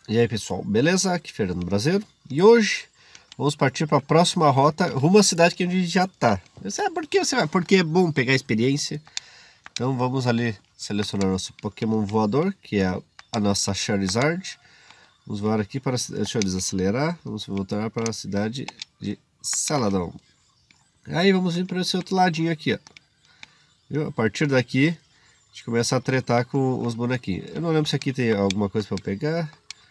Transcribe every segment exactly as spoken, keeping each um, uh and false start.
E aí pessoal, beleza? Aqui é Fernando Brasileiro. E hoje vamos partir para a próxima rota rumo à cidade que a gente já está. Sabe por que você vai? Porque é bom pegar experiência. Então vamos ali selecionar nosso Pokémon voador, que é a nossa Charizard. Vamos voar aqui para... Deixa eu desacelerar. Vamos voltar para a cidade de Saladão. Aí vamos vir para esse outro ladinho aqui, ó. Viu? A partir daqui a gente começa a tretar com os bonequinhos. Eu não lembro se aqui tem alguma coisa para eu pegar.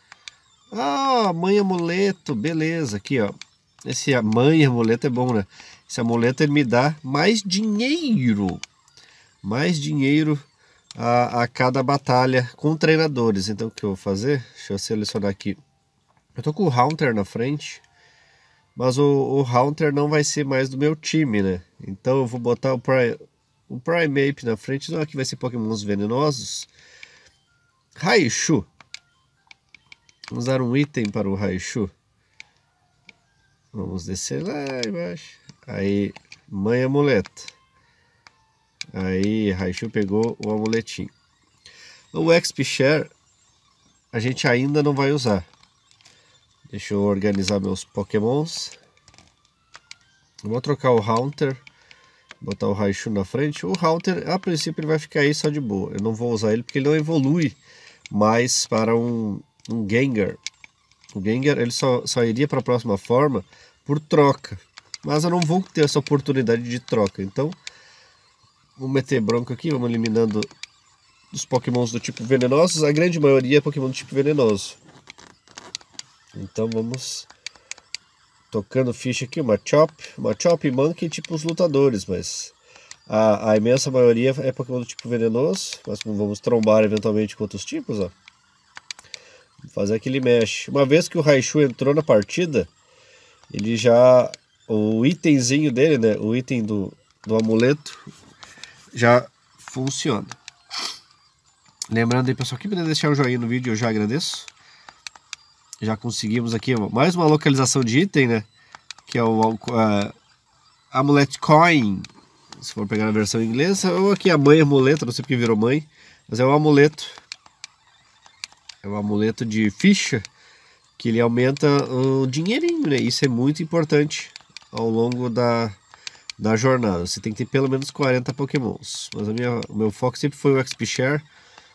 Ah, mãe amuleto, beleza, aqui ó. Esse mãe amuleto é bom, né? Esse amuleto ele me dá mais dinheiro. Mais dinheiro a, a cada batalha com treinadores. Então o que eu vou fazer? Deixa eu selecionar aqui. Eu tô com o Haunter na frente. Mas o, o Haunter não vai ser mais do meu time, né? Então eu vou botar o, Pri, o Primeape na frente. Então aqui vai ser Pokémons venenosos. Raichu. Vamos dar um item para o Raichu. Vamos descer lá embaixo. Aí, mãe amuleto. Aí, Raichu pegou o amuletinho. O X P Share a gente ainda não vai usar. Deixa eu organizar meus Pokémons. Vou trocar o Haunter. Botar o Raichu na frente. O Haunter, a princípio, ele vai ficar aí só de boa. Eu não vou usar ele porque ele não evolui mais para um... um Gengar. O Gengar ele só, só iria para a próxima forma por troca. Mas eu não vou ter essa oportunidade de troca. Então, vamos meter bronca aqui. Vamos eliminando os Pokémons do tipo venenosos. A grande maioria é Pokémon do tipo venenoso. Então vamos tocando ficha aqui. Uma Chop. Uma Chop e Monkey tipo os lutadores. Mas a, a imensa maioria é Pokémon do tipo venenoso. Mas vamos trombar eventualmente com outros tipos, ó. Fazer aquele mexe. Uma vez que o Raichu entrou na partida, ele já... o itemzinho dele, né? O item do, do amuleto já funciona. Lembrando aí, pessoal, que puder deixar o joinha no vídeo, eu já agradeço. Já conseguimos aqui mais uma localização de item, né? Que é o uh, Amulet Coin. Se for pegar na versão inglesa. Ou aqui a mãe amuleto, não sei porque virou mãe. Mas é o amuleto. É um amuleto de ficha que ele aumenta o dinheirinho, né? Isso é muito importante ao longo da, da jornada. Você tem que ter pelo menos quarenta Pokémons. Mas a minha, o meu foco sempre foi o X P Share.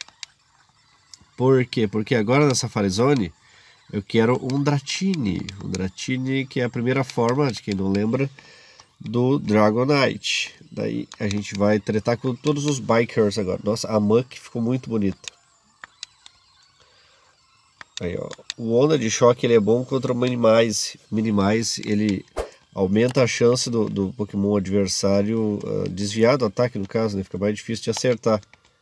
Por quê? Porque agora na Safari Zone eu quero um Dratini. Um Dratini que é a primeira forma, de quem não lembra, do Dragonite. Daí a gente vai tretar com todos os Bikers agora. Nossa, a Muck ficou muito bonita. Aí, ó. O Onda de Choque ele é bom contra Minimize. Minimize ele aumenta a chance do, do Pokémon adversário uh, desviar do ataque, no caso, né? Fica mais difícil de acertar.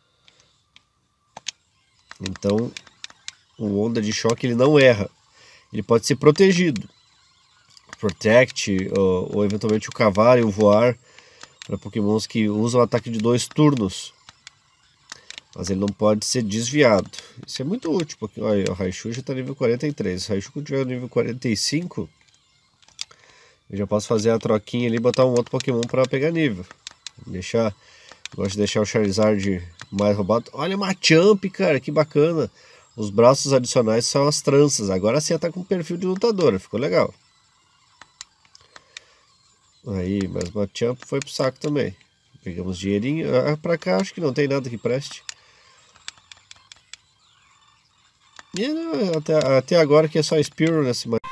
Então, o Onda de Choque ele não erra. Ele pode ser protegido. Protect, ou, ou eventualmente o Cavar e o Voar para Pokémons que usam ataque de dois turnos. Mas ele não pode ser desviado. Isso é muito útil, porque olha, o Raichu já está nível quarenta e três. O Raichu quando tiver nível quarenta e cinco, eu já posso fazer a troquinha ali e botar um outro Pokémon para pegar nível. Deixar, gosto de deixar o Charizard mais roubado. Olha, Machamp, cara, que bacana. Os braços adicionais são as tranças. Agora sim está com perfil de lutadora, ficou legal. Aí, mas Machamp foi pro saco também. Pegamos dinheirinho. Ah, pra cá acho que não tem nada que preste. E não, até, até agora que é só Spearow nesse mais.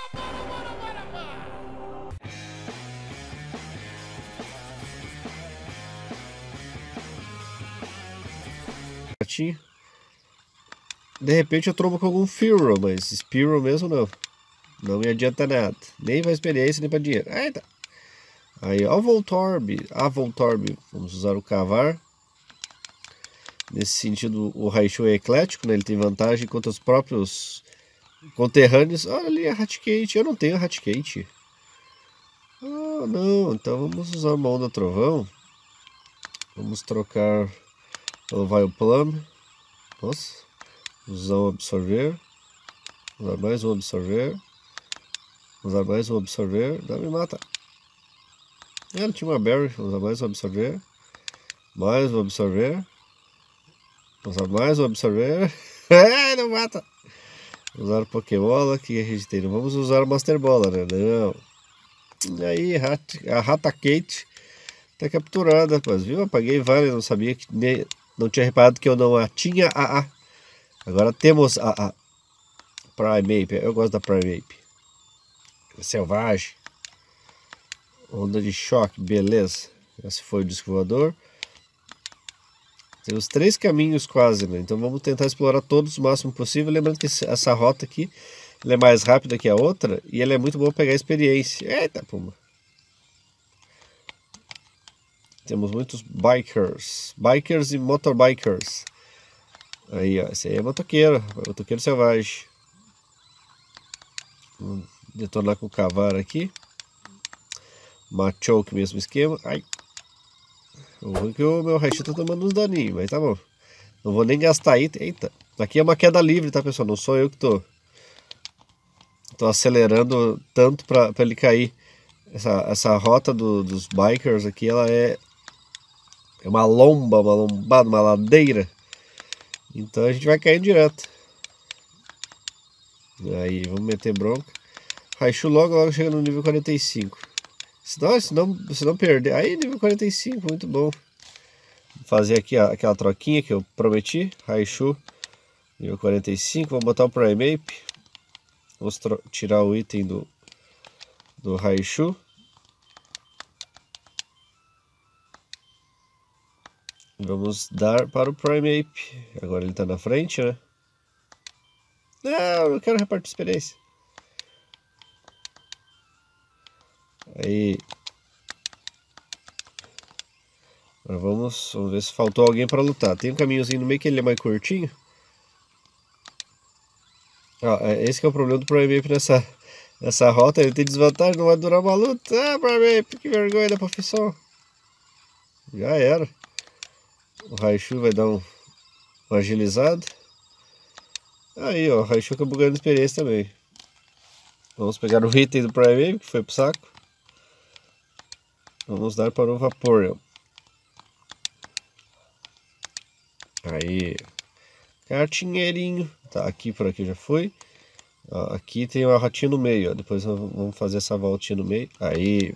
De repente eu trombo com algum Fearow, mas Spearow mesmo não. Não me adianta nada. Nem pra experiência, nem pra dinheiro. Eita. Aí, ó, o Voltorb. A Voltorb. Vamos usar o Cavar. Nesse sentido, o Raichu é eclético, né? Ele tem vantagem contra os próprios conterrâneos. Olha ali a Raticate. Eu não tenho a Raticate. Ah, não. Então vamos usar uma Onda Trovão. Vamos trocar pelo Vileplume. Nossa. Usar um Absorver. Usar mais um Absorver. Usar mais um Absorver. Não me mata. É, não tinha uma Berry. Usar mais um Absorver. Mais um Absorver. Usar mais um Absorver. É, não mata. Usar Pokébola, o que a gente tem? Não vamos usar Master Bola, né? Não. E aí, a Raticate tá capturada, rapaz, viu? Apaguei várias, não sabia que nem, não tinha reparado que eu não a tinha a A. Agora temos a A. Primeape, eu gosto da Primeape. Selvagem. Onda de choque, beleza. Esse foi o disco voador. Temos três caminhos quase, né? Então vamos tentar explorar todos o máximo possível. Lembrando que essa rota aqui ela é mais rápida que a outra e ela é muito boa pegar experiência. Eita, puma. Temos muitos bikers. Bikers e motorbikers. Aí, ó. Esse aí é motoqueiro. Motoqueiro selvagem. Vamos detonar com o cavalo aqui. Machoke, mesmo esquema. Ai. O ruim é que o meu Raichu tá tomando uns daninhos, mas tá bom. Não vou nem gastar item. Eita. Aqui é uma queda livre, tá, pessoal? Não sou eu que tô... Tô acelerando tanto pra, pra ele cair. Essa, essa rota do, dos bikers aqui, ela é... É uma lomba, uma lombada, uma ladeira. Então a gente vai caindo direto. Aí, vamos meter bronca. Raichu logo, logo chega no nível quarenta e cinco. Senão, se não, se não perder... Aí, nível quarenta e cinco, muito bom. Vou fazer aqui a, aquela troquinha que eu prometi. Raichu, nível quarenta e cinco. Vou botar o Primeape. Vou tirar o item do, do Raichu. Vamos dar para o Primeape. Agora ele está na frente, né? Não, eu quero repartir experiência. Aí. Agora vamos, vamos ver se faltou alguém para lutar. Tem um caminhozinho no meio que ele é mais curtinho. Ah, esse que é o problema do Primeape nessa, nessa rota. Ele tem desvantagem, não vai durar uma luta. Ah, Primeape, que vergonha da profissão. Já era. O Raichu vai dar um, um agilizado. Aí, ó, o Raichu acabou ganhando experiência também. Vamos pegar o item do Primeape, que foi pro saco. Vamos dar para o Vaporeon. Aí. Cartinheirinho. Tá, aqui por aqui já foi. Ó, aqui tem uma rotinha no meio, ó. Depois vamos fazer essa voltinha no meio. Aí.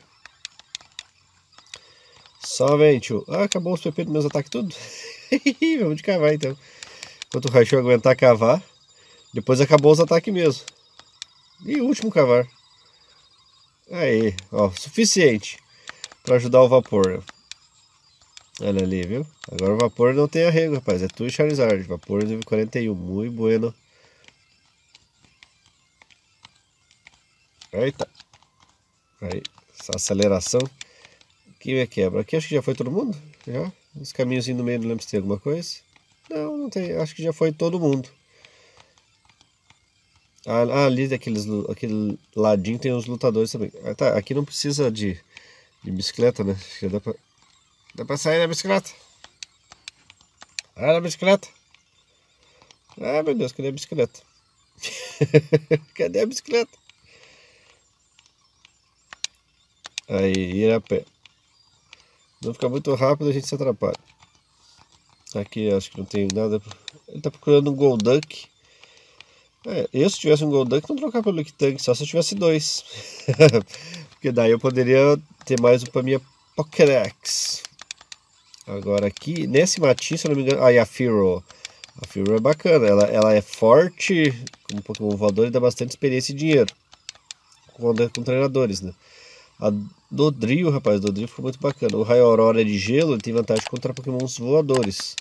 Somente. Ah, acabou os P P dos meus ataques tudo. Vamos de cavar então. Enquanto o Raichu aguentar cavar. Depois acabou os ataques mesmo. E o último cavar. Aí, ó, suficiente para ajudar o Vaporeon. Olha ali, viu? Agora o Vaporeon não tem arrego, rapaz. É tu e Charizard. Vaporeon nível quarenta e um. Muito bueno. Eita. Aí, essa aceleração. Aqui me quebra. Aqui acho que já foi todo mundo. Já. Os caminhos no meio, não lembro se tem alguma coisa. Não, não tem. Acho que já foi todo mundo. Ah, ali daqueles, aquele ladinho tem os lutadores também. Ah, tá, aqui não precisa de, de bicicleta, né? Acho que dá pra, dá pra sair da bicicleta. Ah, da bicicleta. Ah, meu Deus, cadê a bicicleta? Cadê a bicicleta? Aí, ir a pé. Não ficar muito rápido, a gente se atrapalha. Aqui acho que não tem nada. Ele tá procurando um Golduck. É, eu se tivesse um Golduck não trocar pelo Lickitung, só se eu tivesse dois. Porque daí eu poderia ter mais um pra minha Pokédex. Agora aqui, nesse matinho, se eu não me engano... Ah, e a Fearow. A Fearow é bacana, ela, ela é forte, como Pokémon voador, e dá bastante experiência e dinheiro. Com, com treinadores, né? A Dodrio, rapaz, a Dodrio ficou muito bacana. O Raio Aurora é de gelo, ele tem vantagem contra Pokémons voadores.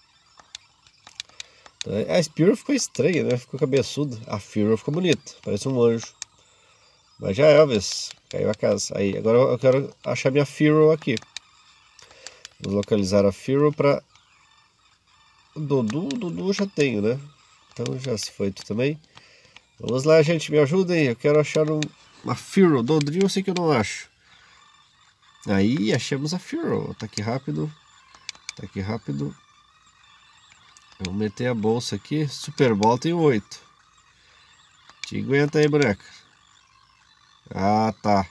A Spearow ficou estranha, né? Ficou cabeçuda. A Fearow ficou bonita, parece um anjo. Mas já é, Elvis, caiu a casa. Aí, agora eu quero achar minha Fearow aqui. Vamos localizar a Fearow para... Dudu, Dudu eu já tenho, né? Então já se foi tu também. Vamos lá, gente, me ajudem. Eu quero achar um, uma Fearow. Dodrio eu sei que eu não acho. Aí, achamos a Fearow. Tá aqui rápido. Tá aqui rápido. Vamos meter a bolsa aqui. Super Ball tem oito. Te aguenta aí, boneca. Ah, tá.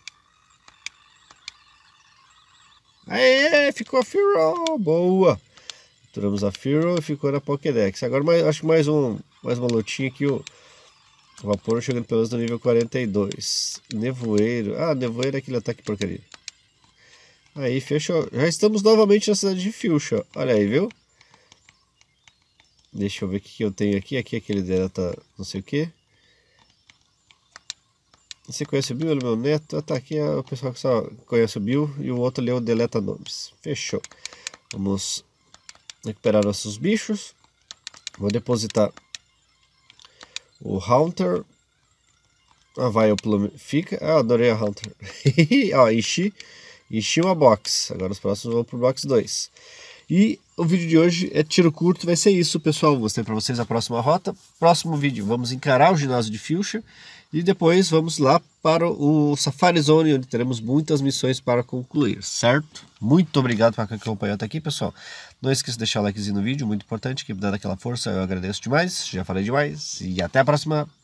Aê, ficou a Fearow. Boa. Capturamos a Fearow e ficou na Pokédex. Agora mais, acho que mais, um, mais uma lutinha aqui. O, Vapor chegando pelo menos no nível quarenta e dois. Nevoeiro. Ah, nevoeiro é aquele ataque porcaria. Aí, fechou. Já estamos novamente na cidade de Fuchsia. Olha aí, viu? Deixa eu ver o que eu tenho aqui. Aqui aquele deleta não sei o que. Você conhece o Bill? Ele é meu neto. Ah, tá, aqui é o pessoal que só conhece o Bill. E o outro leu deleta nomes. Fechou. Vamos recuperar nossos bichos. Vou depositar o Hunter. Ah, vai, o plume. Fica. Ah, adorei a Hunter. Ó, enchi. Enchi uma box. Agora os próximos vão pro box dois. E o vídeo de hoje é tiro curto. Vai ser isso, pessoal. Vou mostrar para vocês a próxima rota. Próximo vídeo, vamos encarar o ginásio de Fuchsia. E depois vamos lá para o Safari Zone, onde teremos muitas missões para concluir, certo? Muito obrigado por acompanhar até aqui, pessoal. Não esqueça de deixar o likezinho no vídeo, muito importante. Que me dá aquela força, eu agradeço demais. Já falei demais. E até a próxima.